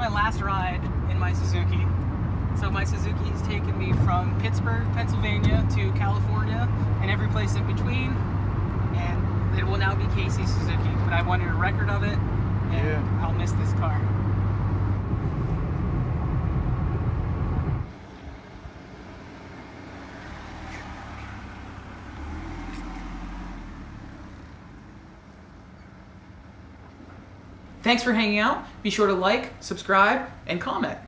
my last ride in my Suzuki. So my Suzuki's taken me from Pittsburgh, Pennsylvania to California and every place in between. And it will now be Casey's Suzuki, but I wanted a record of it, and I'll miss this car. Thanks for hanging out. Be sure to like, subscribe, and comment.